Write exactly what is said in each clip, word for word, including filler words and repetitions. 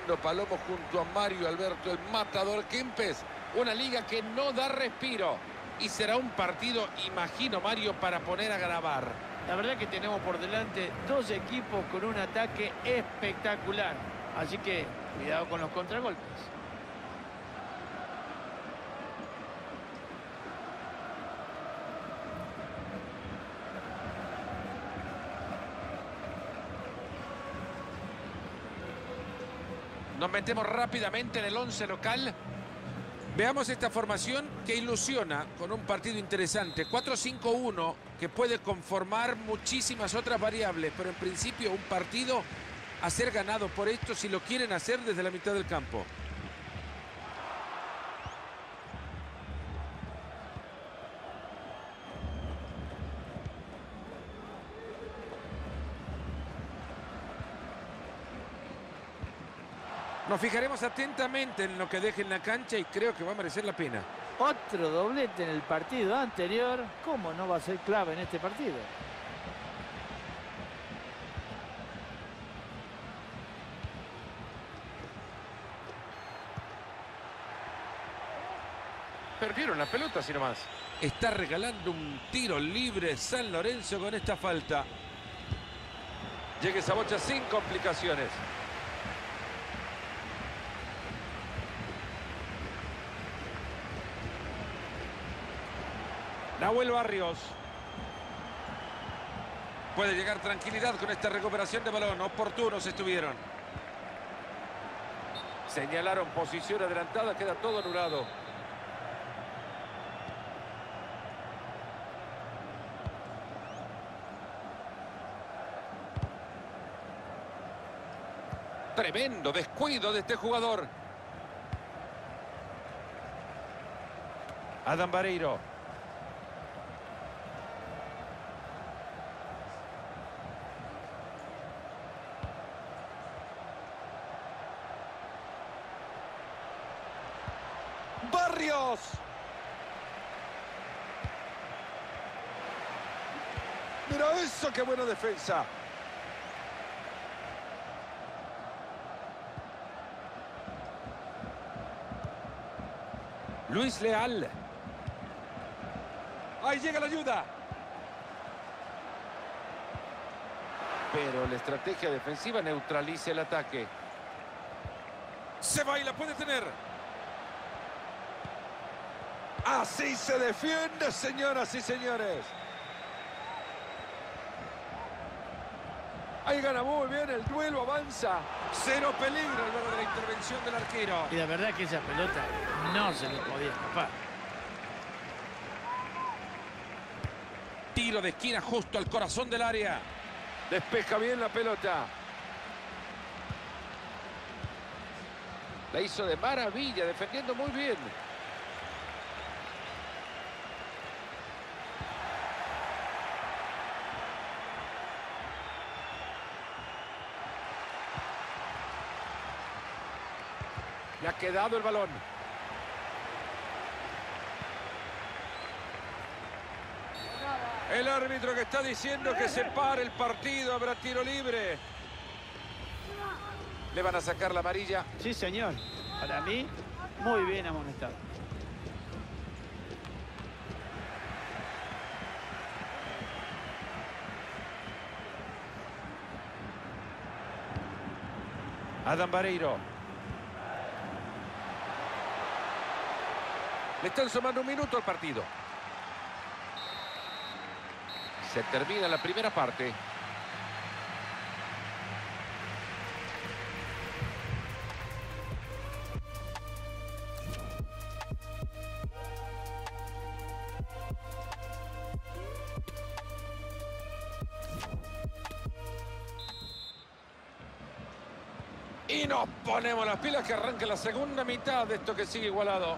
Fernando Palomo junto a Mario Alberto, el matador Kempes. Una liga que no da respiro. Y será un partido, imagino, Mario, para poner a grabar. La verdad que tenemos por delante dos equipos con un ataque espectacular. Así que cuidado con los contragolpes. Nos metemos rápidamente en el once local. Veamos esta formación que ilusiona con un partido interesante. cuatro cinco uno que puede conformar muchísimas otras variables, pero en principio un partido a ser ganado por esto si lo quieren hacer desde la mitad del campo. Nos fijaremos atentamente en lo que deje en la cancha y creo que va a merecer la pena. Otro doblete en el partido anterior. ¿Cómo no va a ser clave en este partido? Perdieron la pelota, si nomás. Está regalando un tiro libre San Lorenzo con esta falta. Llega esa bocha sin complicaciones. Nahuel Barrios. Puede llegar tranquilidad con esta recuperación de balón. Oportunos estuvieron. Señalaron posición adelantada, queda todo anulado. Tremendo descuido de este jugador. Adam Vareiro. Barrios. Mira eso, qué buena defensa. Luis Leal. Ahí llega la ayuda. Pero la estrategia defensiva neutraliza el ataque. Se va y la puede tener. Así se defiende, señoras y señores. Ahí gana muy bien, el duelo avanza. Cero peligro luego de la intervención del arquero. Y la verdad que esa pelota no se le podía escapar. Tiro de esquina justo al corazón del área. Despeja bien la pelota. La hizo de maravilla, defendiendo muy bien. Le ha quedado el balón. El árbitro que está diciendo que se pare el partido, habrá tiro libre. Le van a sacar la amarilla. Sí, señor. Para mí, muy bien amonestado. Adam Vareiro. Le están sumando un minuto al partido. Se termina la primera parte. Y nos ponemos las pilas, que arranca la segunda mitad de esto que sigue igualado.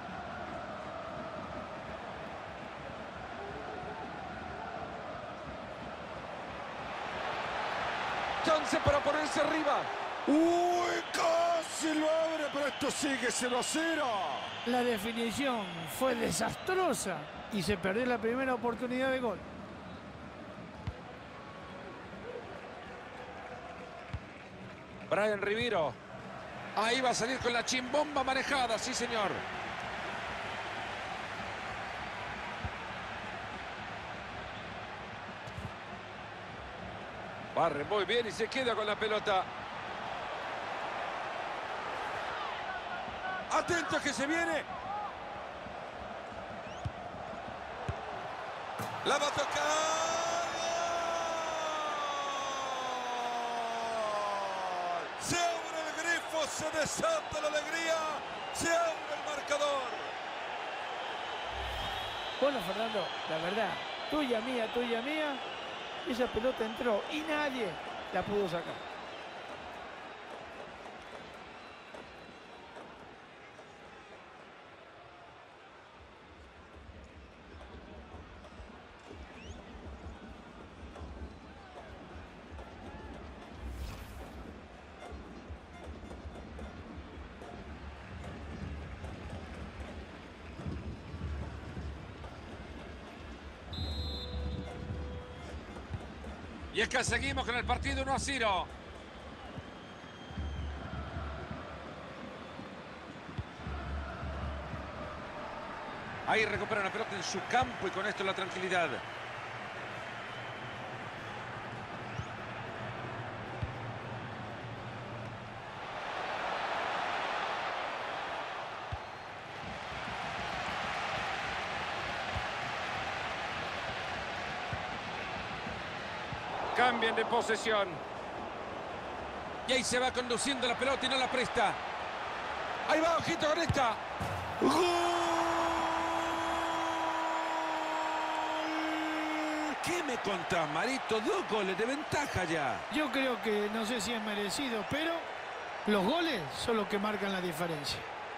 Chance para ponerse arriba. Uy, casi lo abre, pero esto sigue cero a cero. La definición fue desastrosa y se perdió la primera oportunidad de gol. Brian Rivero. Ahí va a salir con la chimbomba manejada, sí señor. Barre muy bien y se queda con la pelota. Atento que se viene. La va a tocar. Se abre el grifo, se desata la alegría, se abre el marcador. Bueno, Fernando, la verdad, tuya, mía, tuya, mía, esa pelota entró y nadie la pudo sacar. Y es que seguimos con el partido uno a cero. Ahí recupera la pelota en su campo y con esto la tranquilidad. Cambian de posesión. Y ahí se va conduciendo la pelota y no la presta. Ahí va, ojito con esta. ¡Gol! ¿Qué me contás, Marito? Dos goles de ventaja ya. Yo creo que no sé si es merecido, pero los goles son los que marcan la diferencia.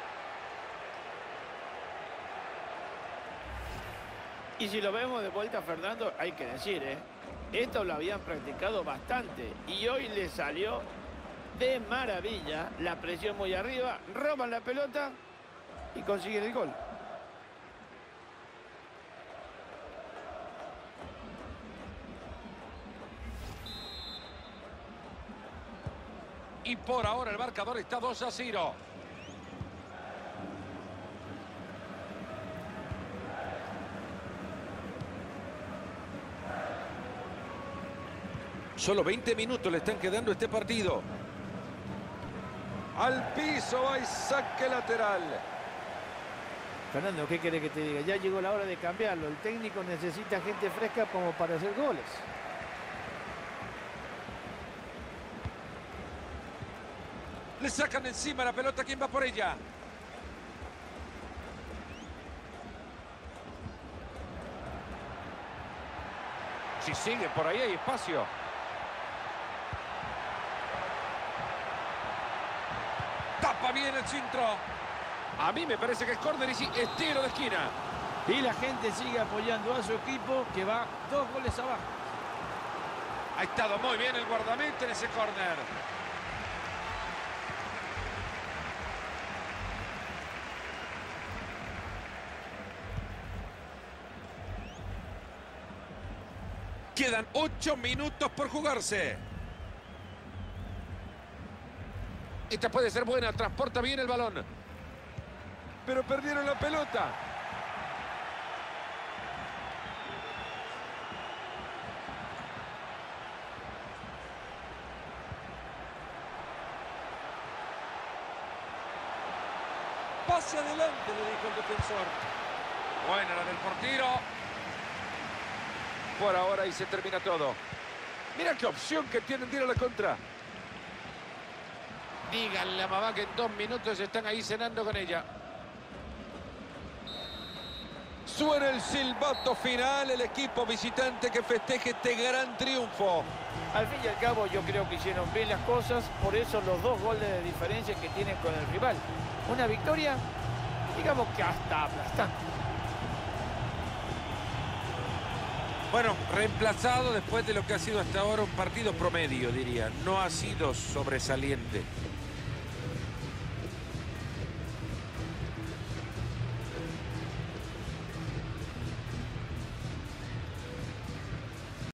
Y si lo vemos de vuelta, Fernando, hay que decir, ¿eh? Esto lo habían practicado bastante y hoy le salió de maravilla. La presión muy arriba, roban la pelota y consiguen el gol. Y por ahora el marcador está dos a cero. Solo veinte minutos le están quedando a este partido. Al piso va y saque lateral. Fernando, ¿qué quiere que te diga? Ya llegó la hora de cambiarlo. El técnico necesita gente fresca como para hacer goles. Le sacan encima la pelota. ¿Quién va por ella? Si sigue por ahí hay espacio. Tapa bien el centro. A mí me parece que es córner y sí, es tiro de esquina. Y la gente sigue apoyando a su equipo que va dos goles abajo. Ha estado muy bien el guardameta en ese córner. Quedan ocho minutos por jugarse. Esta puede ser buena, transporta bien el balón. Pero perdieron la pelota. Pase adelante, le dijo el defensor. Buena la del portero. Por ahora ahí se termina todo. Mira qué opción que tienen de ir a la contra. Díganle a mamá que en dos minutos están ahí cenando con ella. Suena el silbato final, el equipo visitante que festeje este gran triunfo. Al fin y al cabo yo creo que hicieron bien las cosas, por eso los dos goles de diferencia que tienen con el rival. Una victoria, digamos que hasta aplastante. Bueno, reemplazado después de lo que ha sido hasta ahora un partido promedio, diría. No ha sido sobresaliente.